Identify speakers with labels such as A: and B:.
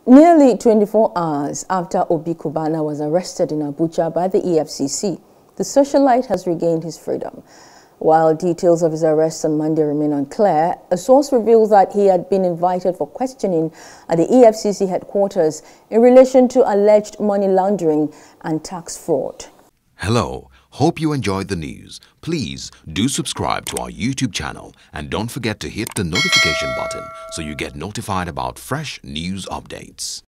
A: Nearly 24 hours after Obi Cubana was arrested in Abuja by the EFCC, the socialite has regained his freedom. While details of his arrest on Monday remain unclear, a source reveals that he had been invited for questioning at the EFCC headquarters in relation to alleged money laundering and tax fraud.
B: Hello, hope you enjoyed the news. Please do subscribe to our YouTube channel and don't forget to hit the notification button so you get notified about fresh news updates.